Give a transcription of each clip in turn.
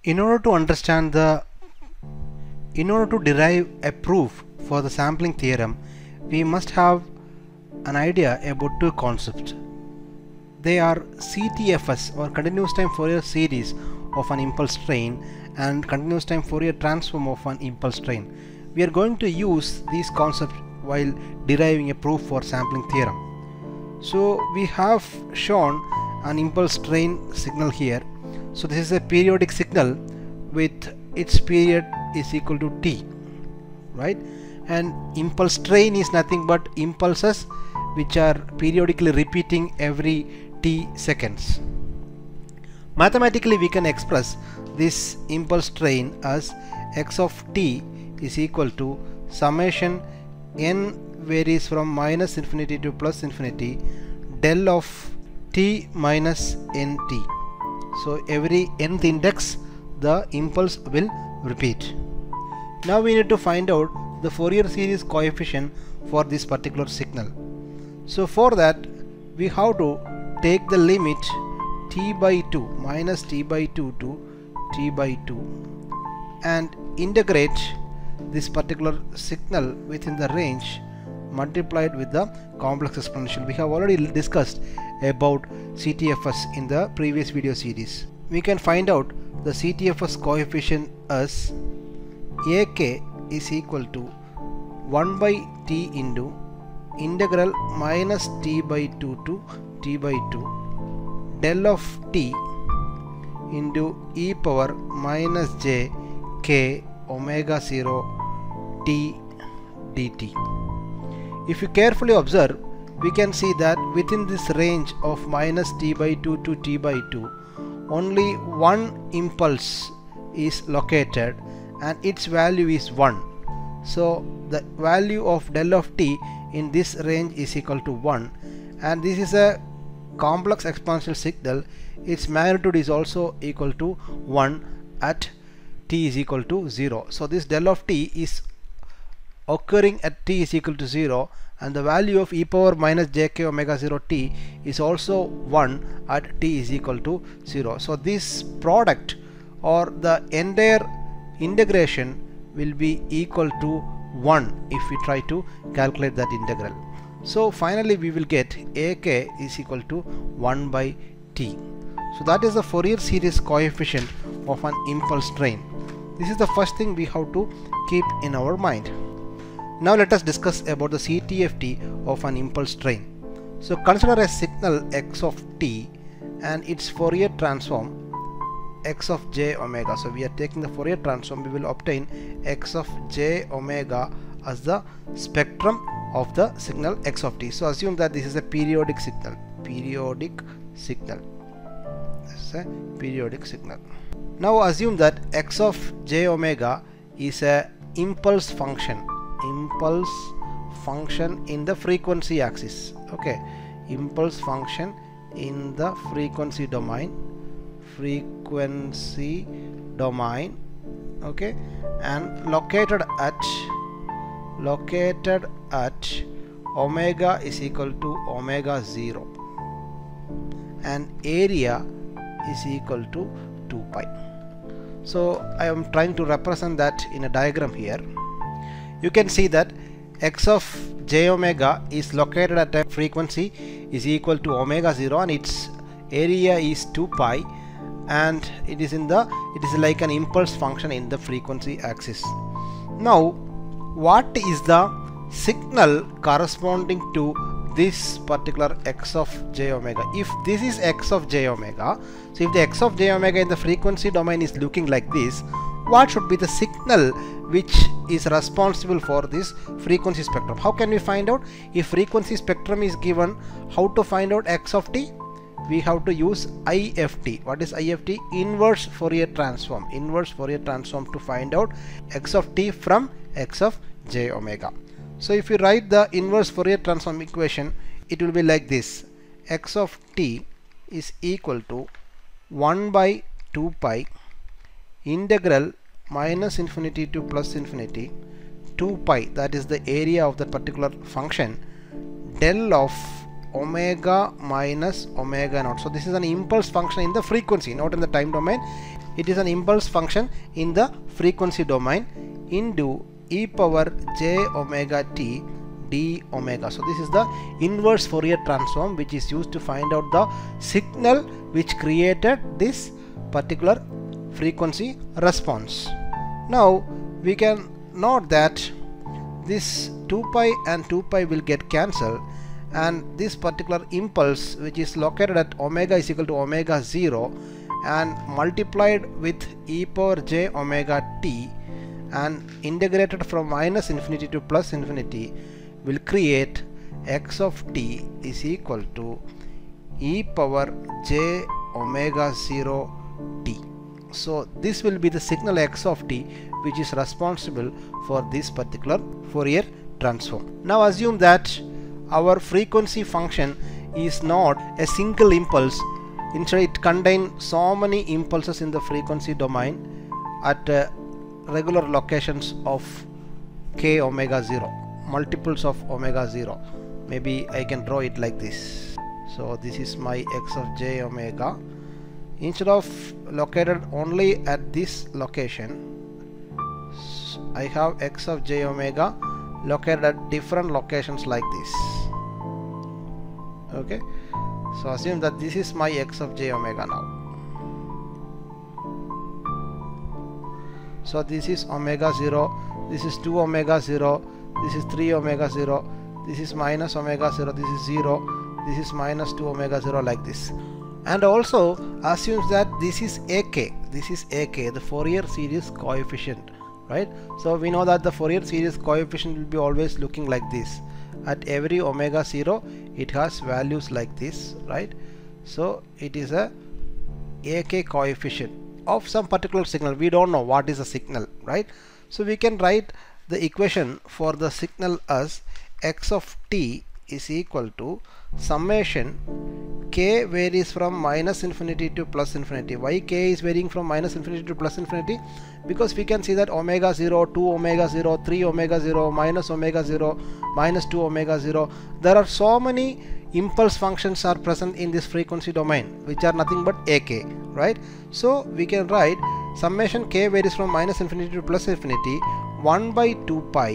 In order to understand in order to derive a proof for the sampling theorem, we must have an idea about two concepts. They are CTFS, or continuous time Fourier series of an impulse train, and continuous time Fourier transform of an impulse train. We are going to use these concepts while deriving a proof for sampling theorem. So we have shown an impulse train signal here. So this is a periodic signal with its period is equal to t, right? And impulse train is nothing but impulses which are periodically repeating every t seconds. Mathematically, we can express this impulse train as x of t is equal to summation n varies from minus infinity to plus infinity del of t minus nt. So every nth index the impulse will repeat. Now we need to find out the Fourier series coefficient for this particular signal. So for that we have to take the limit t by 2 minus t by 2 to t by 2 and integrate this particular signal within the range multiplied with the complex exponential. We have already discussed about CTFS in the previous video series. We can find out the CTFS coefficient as ak is equal to 1 by t into integral minus t by 2 to t by 2 del of t into e power minus j k omega 0 t dt. If you carefully observe, we can see that within this range of minus t by 2 to t by 2 only one impulse is located and its value is 1. So the value of del of t in this range is equal to 1, and this is a complex exponential signal. Its magnitude is also equal to 1 at t is equal to 0. So this del of t is occurring at t is equal to 0, and the value of e power minus jk omega 0 t is also 1 at t is equal to 0. So this product or the entire integration will be equal to 1 if we try to calculate that integral. So finally we will get ak is equal to 1 by t. So that is the Fourier series coefficient of an impulse train. This is the first thing we have to keep in our mind. Now let us discuss about the CTFT of an impulse train. So consider a signal x of t and its Fourier transform x of j omega. So we are taking the Fourier transform, we will obtain x of j omega as the spectrum of the signal x of t. So assume that this is a periodic signal. This is a periodic signal. Now assume that x of j omega is a impulse function in the frequency axis. Okay, impulse function in the frequency domain, okay, and located at omega is equal to omega 0 and area is equal to 2 pi. So I am trying to represent that in a diagram here. You can see that x of j omega is located at a frequency is equal to omega 0 and its area is 2 pi, and it is like an impulse function in the frequency axis. Now what is the signal corresponding to this particular x of j omega? If this is x of j omega, so if the x of j omega in the frequency domain is looking like this, what should be the signal which is responsible for this frequency spectrum? How can we find out? If frequency spectrum is given, how to find out x of t? We have to use IFT. What is IFT? Inverse Fourier transform. Inverse Fourier transform to find out x of t from x of j omega. So if you write the inverse Fourier transform equation, it will be like this: x of t is equal to 1 by 2 pi integral minus infinity to plus infinity 2 pi, that is the area of that particular function, del of omega minus omega naught. So this is an impulse function in the frequency, not in the time domain. it is an impulse function in the frequency domain into e power j omega t d omega. So this is the inverse Fourier transform which is used to find out the signal which created this particular frequency response. Now we can note that this 2 pi and 2 pi will get cancelled, and this particular impulse which is located at omega is equal to omega 0 and multiplied with e power j omega t and integrated from minus infinity to plus infinity will create x of t is equal to e power j omega 0 t. So this will be the signal x of t which is responsible for this particular Fourier transform. Now assume that our frequency function is not a single impulse, instead it contains so many impulses in the frequency domain at regular locations of k omega 0, multiples of omega 0. Maybe I can draw it like this. So this is my x of j omega. Instead of located only at this location, I have x of j omega located at different locations like this. Okay, so assume that this is my x of j omega now. So this is omega 0, this is 2 omega 0, this is 3 omega 0, this is minus omega 0, this is 0, this is minus 2 omega 0, like this. And also assumes that this is ak, the Fourier series coefficient, right? So we know that the Fourier series coefficient will be always looking like this. At every omega 0 it has values like this, right? So it is a ak coefficient of some particular signal. We don't know what is the signal, right? So we can write the equation for the signal as x of t is equal to summation k varies from minus infinity to plus infinity. Why k is varying from minus infinity to plus infinity? Because we can see that omega 0, 2 omega 0, 3 omega 0, minus omega 0, minus 2 omega 0, there are so many impulse functions are present in this frequency domain which are nothing but ak, right? So we can write summation k varies from minus infinity to plus infinity 1 by 2 pi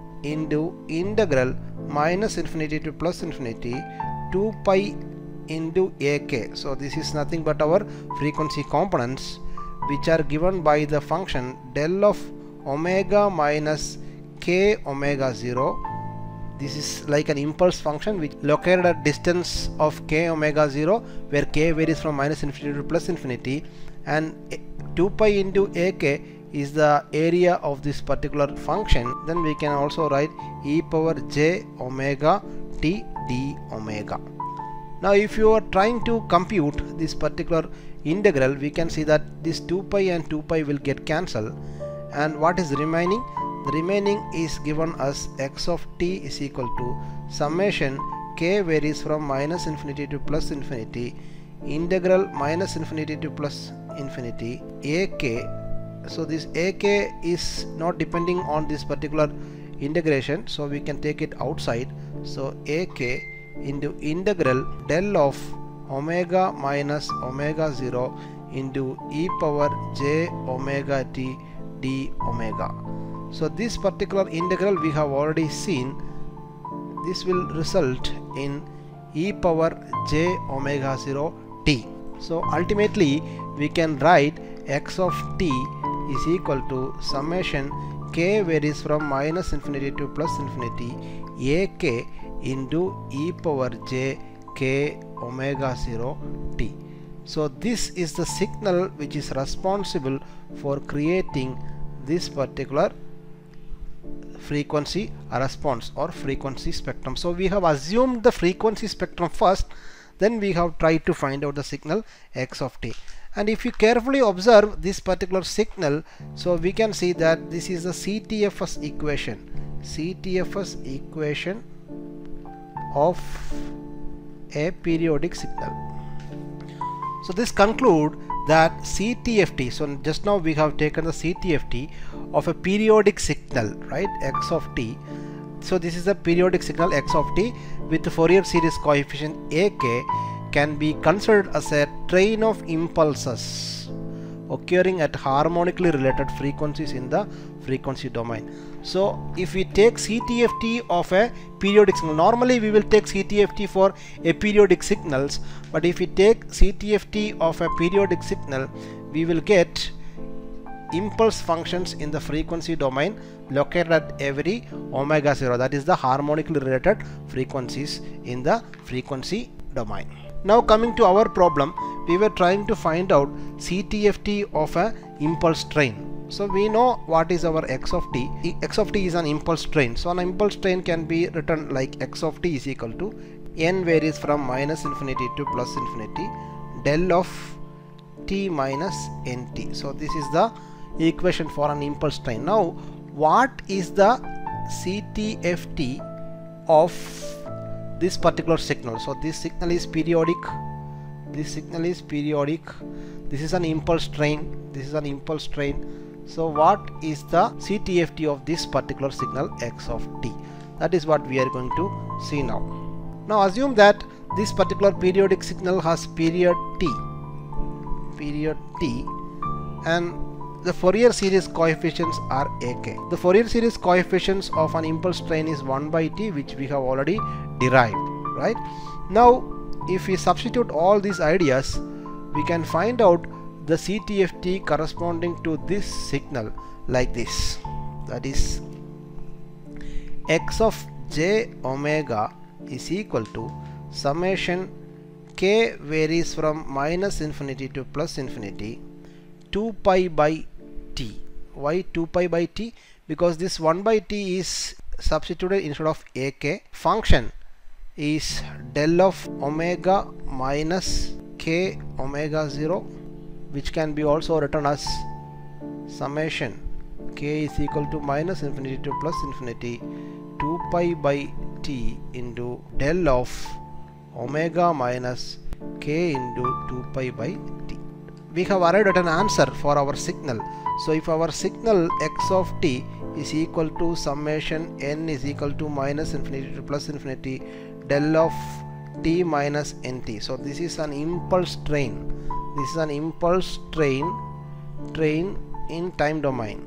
into integral minus infinity to plus infinity 2 pi into ak. So this is nothing but our frequency components which are given by the function del of omega minus k omega 0. This is like an impulse function which located at distance of k omega 0 where k varies from minus infinity to plus infinity, and 2 pi into ak is the area of this particular function. Then we can also write e power j omega t d omega. Now if you are trying to compute this particular integral, we can see that this 2 pi and 2 pi will get cancelled, and what is remaining? The remaining is given as x of t is equal to summation k varies from minus infinity to plus infinity integral minus infinity to plus infinity ak. So this ak is not depending on this particular integration, so we can take it outside. So ak into integral del of omega minus omega 0 into e power j omega t d omega. So this particular integral we have already seen, this will result in e power j omega 0 t. So ultimately we can write x of t is equal to summation k varies from minus infinity to plus infinity ak into e power j k omega 0 t. So this is the signal which is responsible for creating this particular frequency response or frequency spectrum. So we have assumed the frequency spectrum first, then we have tried to find out the signal x of t. And if you carefully observe this particular signal, so we can see that this is the CTFS equation, of a periodic signal. So this conclude that CTFT, so just now we have taken the CTFT of a periodic signal, right, x of t. So this is a periodic signal x of t with the Fourier series coefficient ak can be considered as a train of impulses occurring at harmonically related frequencies in the frequency domain. So if we take CTFT of a periodic signal, normally we will take CTFT for a periodic signals, but if we take CTFT of a periodic signal, we will get impulse functions in the frequency domain located at every omega 0, that is the harmonically related frequencies in the frequency domain. Now coming to our problem, we were trying to find out CTFT of a impulse train. So we know what is our x of t. X of t is an impulse train. So an impulse train can be written like x of t is equal to n varies from minus infinity to plus infinity del of t minus nt. So this is the equation for an impulse train. Now what is the CTFT of this particular signal? So this signal is periodic, this signal is periodic, this is an impulse train, this is an impulse train. So what is the CTFT of this particular signal x of t? That is what we are going to see now. Now assume that this particular periodic signal has period t, and the Fourier series coefficients are ak. The Fourier series coefficients of an impulse train is 1 by t, which we have already derived, right? Now if we substitute all these ideas, we can find out the CTFT corresponding to this signal like this, that is x of j omega is equal to summation k varies from minus infinity to plus infinity 2 pi by t. Why 2 pi by t? Because this 1 by t is substituted instead of ak. Function is del of omega minus k omega 0, which can be also written as summation k is equal to minus infinity to plus infinity 2 pi by t into del of omega minus k into 2 pi by t. We have arrived at an answer for our signal. So if our signal x of t is equal to summation n is equal to minus infinity to plus infinity del of t minus nt. So this is an impulse train. This is an impulse train in time domain,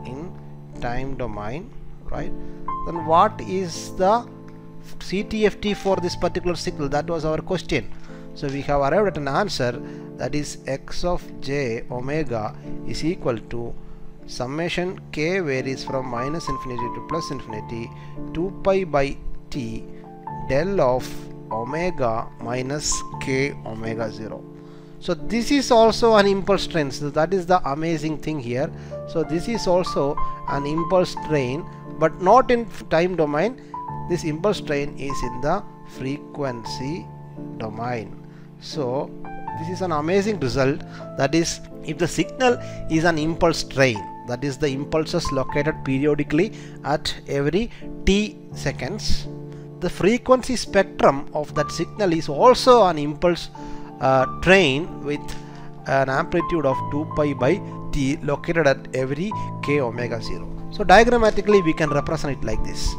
right? Then what is the CTFT for this particular signal? That was our question. So we have arrived at an answer, that is x of j omega is equal to summation k varies from minus infinity to plus infinity 2 pi by t del of omega minus k omega 0. So this is also an impulse train. So that is the amazing thing here. So this is also an impulse train, but not in time domain. This impulse train is in the frequency domain. So this is an amazing result. That is, if the signal is an impulse train, that is the impulses located periodically at every t seconds, the frequency spectrum of that signal is also an impulse train with an amplitude of 2 pi by t located at every k omega 0. So diagrammatically we can represent it like this.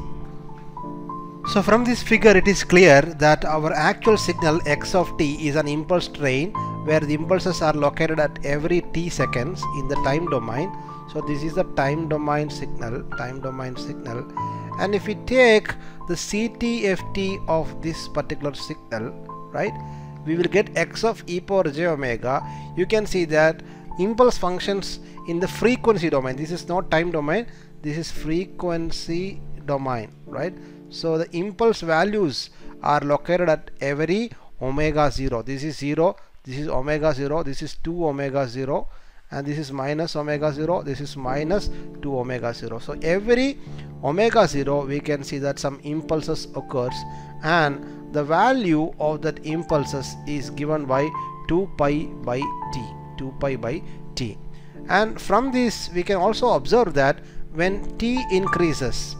So from this figure it is clear that our actual signal x of t is an impulse train where the impulses are located at every t seconds in the time domain. So this is the time domain signal, and if we take the CTFT of this particular signal, right, we will get x of e power j omega. You can see that impulse functions in the frequency domain. This is not time domain, this is frequency domain, right? So the impulse values are located at every omega 0. This is 0, this is omega 0, this is 2 omega 0, and this is minus omega 0, this is minus 2 omega 0. So every omega 0 we can see that some impulses occurs, and the value of that impulses is given by 2 pi by t. And from this we can also observe that when t increases,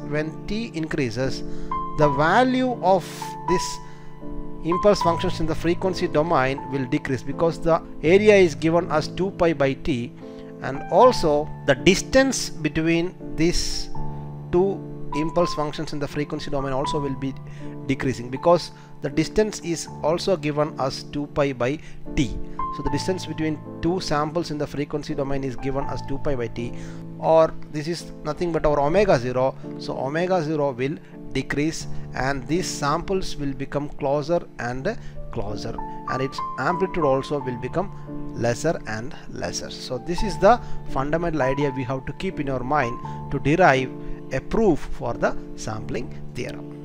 the value of this impulse functions in the frequency domain will decrease, because the area is given as 2 pi by t, and also the distance between these two impulse functions in the frequency domain also will be decreasing, because the distance is also given as 2 pi by t. So the distance between two samples in the frequency domain is given as 2 pi by t, or this is nothing but our omega 0. So omega 0 will decrease and these samples will become closer and closer, and its amplitude also will become lesser and lesser. So this is the fundamental idea we have to keep in our mind to derive a proof for the sampling theorem.